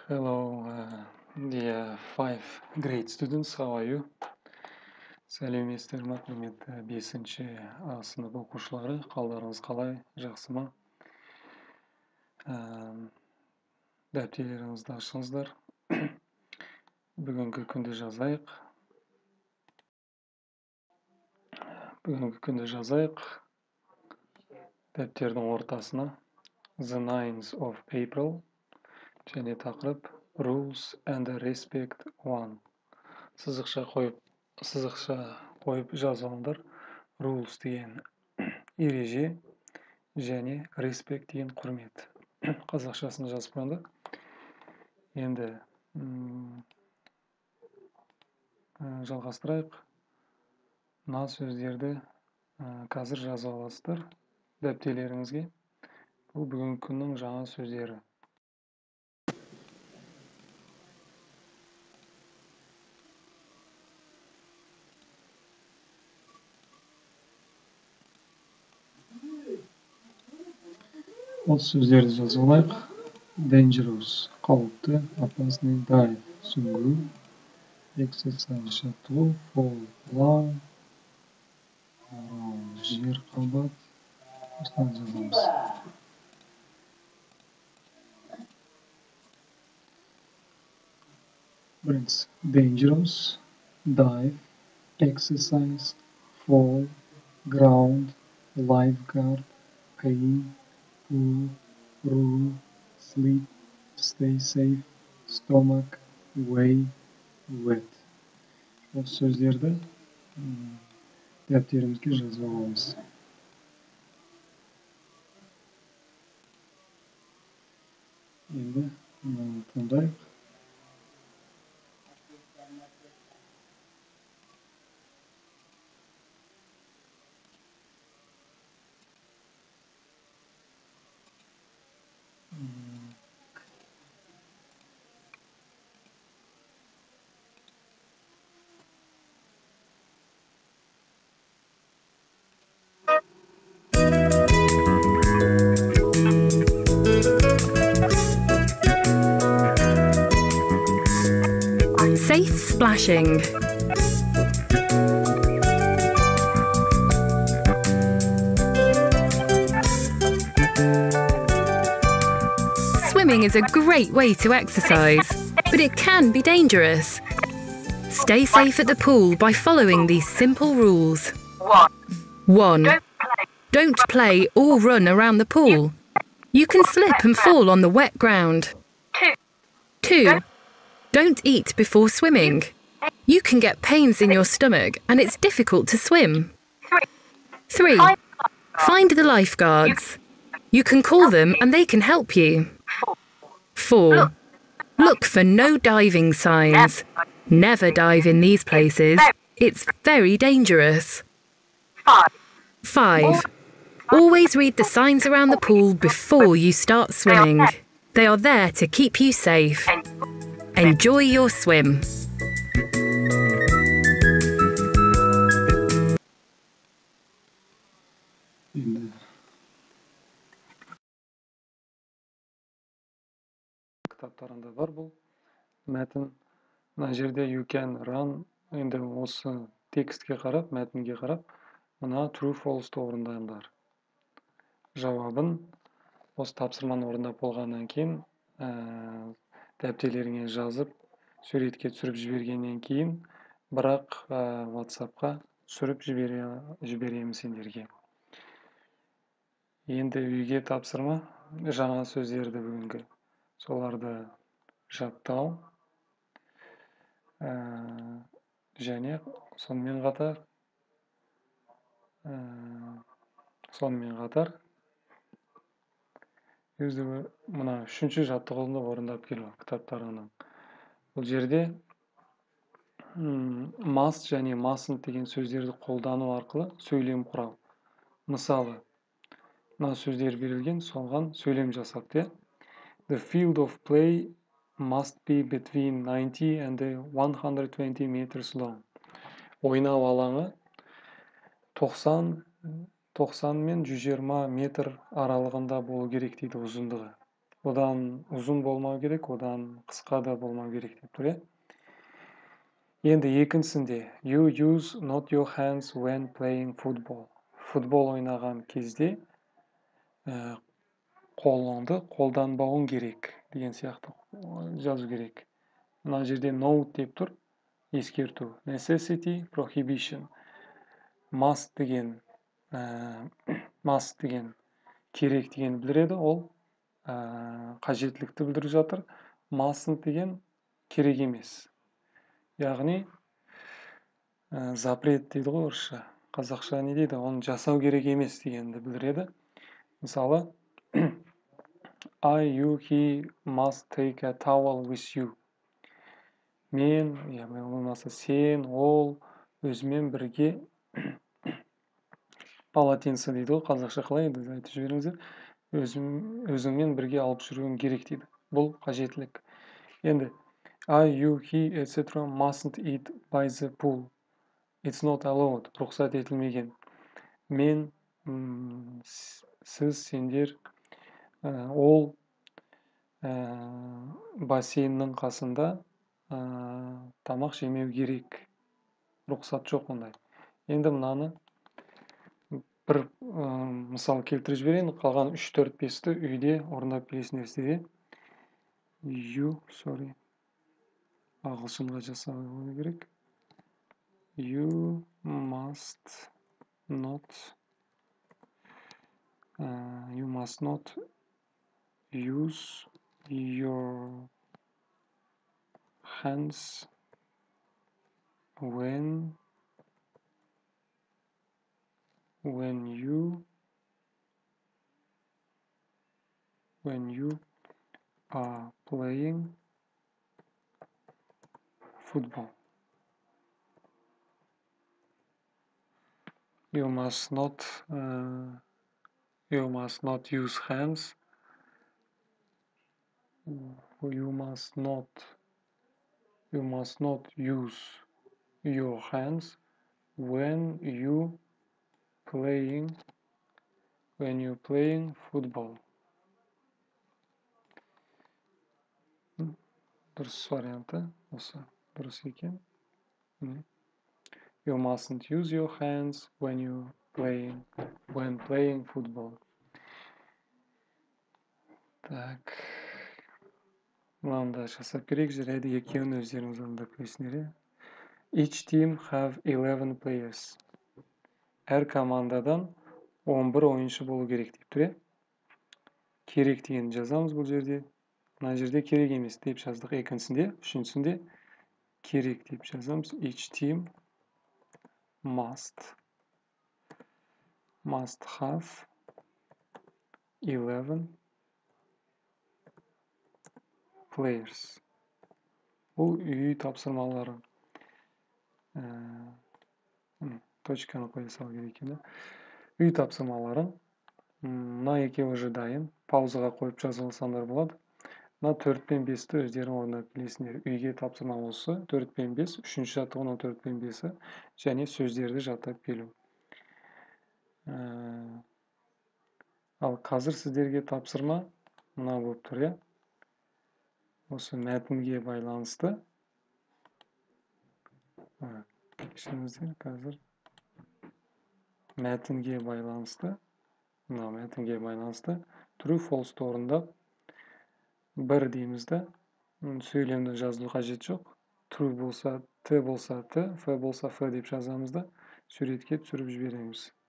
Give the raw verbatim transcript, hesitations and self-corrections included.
Hello, uh, dear five great students. How are you? Сәлеметсіздер ме, құрметті бесінші А сынып оқушылары? Қалдарыңыз қалай? Жақсы ма? Ә, Дәптерлеріңізді ашыңыздар. Бүгінгі күнді жазайық. Бүгінгі күнді жазайық. Дәптердің ортасына The ninth of April және тақырып Rules and Respect one. Сызықша қойып, сызықша қойып жазылыңдар. Rules деген ереже және respect деген құрмет. Қазақшасын жазып қойыңдар. Енді жалғастырайық. Мына сөздерді қазір жазып аласыздар дәптерлеріңізге. Бұл бүгінгі күннің жаңа сөздері. Осы сөздерді жазып алайық. Dangerous, қауіпті, опасный, dive, сүңгу, exercise, шаттығу, fall, құлау, жер қабат, осылай жазамыз. Біріншісі dangerous, dive, exercise, fall, ground, lifeguard, pain, pool, rule, sleep, stay safe, stomach, way, wet. Осы сөздерді дәптерімізге жазып аламыз. Енді тыңдайық. Safe splashing. Swimming is a great way to exercise, but it can be dangerous. Stay safe at the pool by following these simple rules. One. Don't play or run around the pool. You can slip and fall on the wet ground. Two. Don't eat before swimming. You can get pains in your stomach and it's difficult to swim. Three. Find the lifeguards. You can call them and they can help you. Four. Look for no diving signs. Never dive in these places. It's very dangerous. Five. Always read the signs around the pool before you start swimming. They are there to keep you safe. Enjoy your swim. Кітаптарында бар бұл мәтін. Мына жерде you can run. Енді осы текстке қарап, мәтінге қарап, мына true false-ты орындаңдар. Жауабын осы тапсырманы орындап болғаннан кейін дәптерлеріңе жазып, суретке түсіріп жібергеннен кейін, бірақ WhatsApp-қа түсіріп жіберемін сендерге. Енді үйге тапсырма, жаңа сөздерді бүгінгі. Соларды жаттау. Және сонымен қатар, сонымен қатар, мына үшінші жаттығуды орындап келу кітаптарынан. Бұл жерде must және mustn't деген сөздерді қолдану арқылы сөйлем құрау. Мысалы, мына сөздер берілген, соған сөйлем жасап. The field of play must be between ninety and one hundred twenty meters long. Ойнау алаңы тоқсан мен жүз жиырма метр аралығында болу керек дейді ұзындығы. Odan uzun болмау керек, odan қысқа да болмау керек деп тұр, иә. Енді екіншісінде you use not your hands when playing football. Футбол ойнаған кезде қолыңды қолданбауың керек деген сияқты жазу керек. Мына жерде note деп тұр, ескерту. Necessity, prohibition. Must деген must деген керек деген білдіреді, ол қажеттілікті білдіріп жатыр. Mustn't деген керек емес. Яғни запрет дейді ғой орысша. Қазақша не дейді? Оны жасау керек емес дегенді білдіреді. Мысалы, I, you, he must take a towel with you. Мен, яғни болмаса сен, ол өзімен бірге полотенце дейді ғой, қазақша қалай еді, айтып жіберіңіздер. Өзіңмен бірге алып жүруің керек дейді. Бұл қажеттілік. Енді I, you, he, et cetera mustn't eat by the pool. It's not allowed. Рұқсат етілмеген. Мен, сіз, сендер, ол бассейннің қасында тамақ жемеу керек. Рұқсат жоқ ондай. Енді мынаны бір мысал келтіріп жіберейін. Қалған үш төрт бесті үйде орындап келесіңдер сіздерге. You, sorry. Ағылшынға жасау керек. You must not uh, you must not use your hands when when you when you are playing football. You must not uh, you must not use hands. You must not you must not use your hands when you playing when you playing football. Дұрыс варианты осы. Дұрыс екен. You mustn't use your hands when you playing when playing football. Так. Мынаны да жасап керек, жарайды, екеуін өздеріңіз орындап келесіңдер. Each team have eleven players. Әр командадан он бір ойыншы болу керек деп тұр. Керек деген жазамыз бұл жерде. Мына жерде керек емес деп жаздық екіншісінде, үшіншісінде керек деп жазамыз. Each team must must have eleven players. Бұл үй тапсырмалары. Точканы қоя салу керек екен. Үй тапсырмалары. Мына екеуі же дайын. Паузаға қойып жазып алсаңдар болады. Мына төрт пен бесті өздерің орындап келесіңдер. Үйге тапсырма осы төрт пен бес, үшінші жаттығуның төрт пен бесі және сөздерді жаттап келу. Ал қазір сіздерге тапсырма мына болып тұр, иә. Осы мәтінге байланысты. Кешіріңіздер, қазір мәтінге байланысты. Мына мәтінге байланысты true false орындап бір деймізді. Сөйлемді жазу қажет жоқ. True болса Т болса Т, Ф болса Ф деп жазамызды. Суретке түсіріп жібереміз.